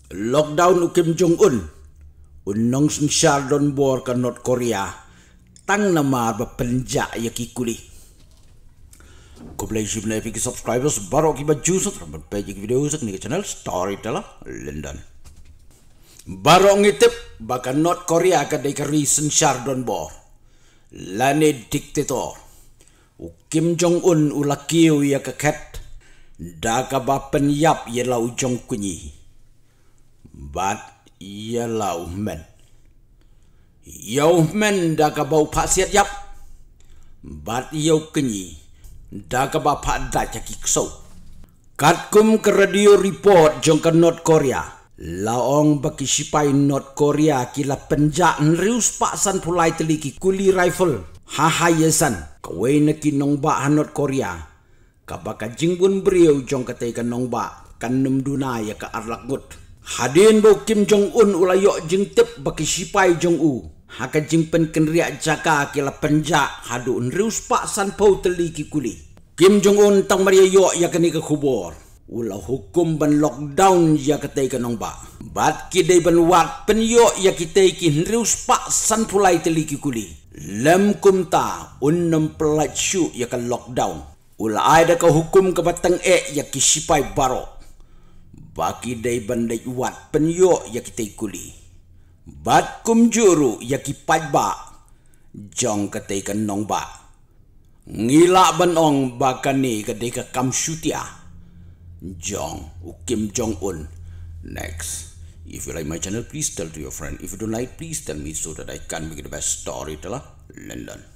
Lockdown u Kim Jong Un unong sing Shardon bor ka North Korea tang nama ba penja ya kikuli. Ko play ship na epic subscribers baro ki ba juice from page video sa ni channel Storyteller London. Baro ngitip baka North Korea ka day ka reason Shardon bor. Lani dictator u Kim Jong Un ulakiw ya kaket da ka ba penyap ya lau jong kunyi. But yalau men da ka bau pak siat yap. But yau kenyi da ka ba pak da caki ksau. Katkum ke radio report jong ke North Korea. Laong baki sipai North Korea kila penjak nrius paksan pulai teliki kuli rifle. Hahayesan kawai neki nong ba North Korea. Kabaka jingbun beriau jong katai ke nong ba kanum duna ya ka arlagut. Hadin bau Kim Jong Un ulayok jing tip baki sipai Jong U. Haka jing pen kenriak jaka kila penjak hadu nrius paksan pau teliki kuli. Kim Jong Un tang maria yok ya kini ke kubur. Ulah hukum ban lockdown ya ketai ke nong ba. Bat kidai ban wat pen yok ya kitai ki nrius paksan pulai teliki kuli. Lem kumta unnam pelat syuk ya ke lockdown. Ulah ada ke hukum ke batang ya ki sipai barok. Baki day bandai wat penyok ya kita kuli. Bat kum juru ya ki pajba. Jong katai kan nong ba. Ngila banong bakani kadai ka kam syutia. Jong u Kim Jong Un. Next. If you like my channel, please tell to your friend. If you don't like, please tell me so that I can make the best storyteller London.